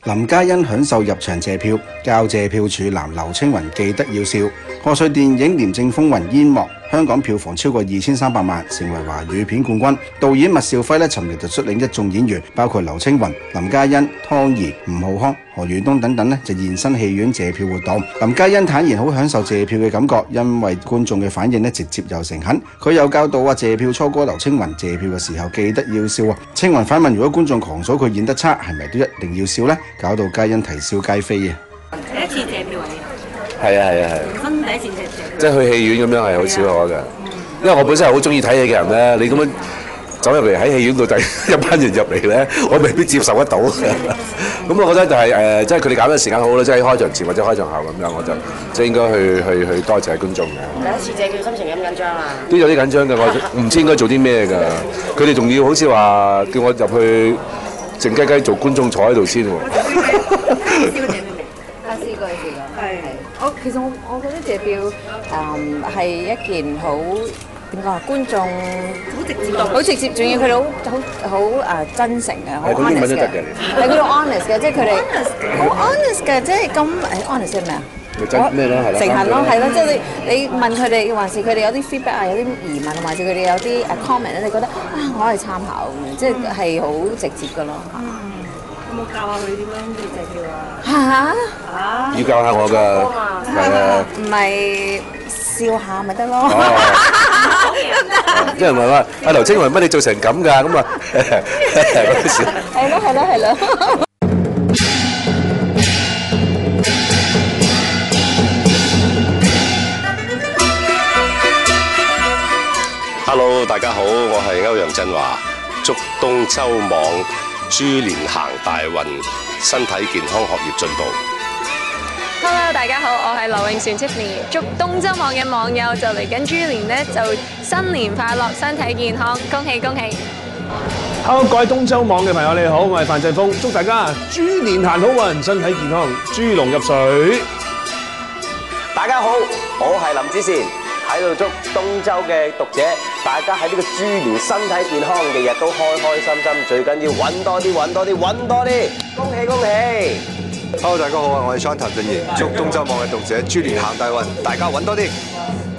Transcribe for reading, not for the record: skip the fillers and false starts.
林嘉欣享受入場謝票，教謝票處男劉青雲記得要笑。賀歲電影《廉政風雲》煙幕，香港票房超過2300萬，成為華語片冠軍。導演麥兆輝咧，尋日就率領一眾演員，包括劉青雲、林嘉欣、湯怡、吳浩康、何宇東等等咧，就現身戲院謝票活動。林嘉欣坦言好享受謝票嘅感覺，因為觀眾嘅反應咧直接又誠懇。佢又教導謝票初哥劉青雲謝票嘅時候記得要笑啊！青雲反問：如果觀眾狂數佢演得差，係咪都一定要笑呢？搞到嘉欣啼笑皆非啊！ 第一次謝票係啊， 人生第一次謝票， 即係去戲院咁樣係好少可嘅。因為我本身係好中意睇戲嘅人咧，你咁樣走入嚟喺戲院度第一班人入嚟咧，我未必接受得到。咁我覺得就係即係佢哋揀嘅時間好啦，即係開場前或者開場後咁樣，我就即係應該去多謝觀眾嘅。 第一次謝票心情緊唔緊張啊？ 都有啲緊張嘅，我唔知應該做啲咩㗎。佢哋仲要好似話叫我入去靜雞雞做觀眾坐喺度先喎。 試過。其實我覺得謝票係一件好點講啊，觀眾好直接，仲要佢哋好真誠嘅，好 honest 嘅，係佢哋 honest 嘅，即係佢哋好 honest 嘅，即係咁 honest 係咩啊？ 咩咯，係啦， 誠懇咯，係咯，即係你問佢哋，還是佢哋有啲 feedback 啊，有啲疑問，還是佢哋有啲comment 咧，你覺得我係參考嘅，即係好直接嘅咯嚇。 有冇教下佢點樣要謝票啊？ 嚇！ 要教下我㗎，係啊， 唔係笑下咪得咯。 啲人問話阿劉青雲乜你做成咁㗎？咁啊， 係咯。 Hello， 大家好，我係歐陽振華，祝東周網豬年行大運，身體健康，學業進步。 Hello， 大家好，我係劉永璇 Tiffany， 祝東周網嘅網友就嚟緊豬年呢，就新年快樂，身體健康，恭喜恭喜 ！Hello， 各位東周網嘅朋友你好，我係范振鋒，祝大家豬年行好運，身體健康，豬籠入水。 大家好，我係林子善。喺度祝東周嘅讀者，大家喺呢個豬年身體健康，日日都開開心心，最緊要揾多啲，恭喜恭喜 ！Hello， 大家好啊，我係 Sean 譚俊彥，祝東周網嘅讀者豬年行大運，大家揾多啲。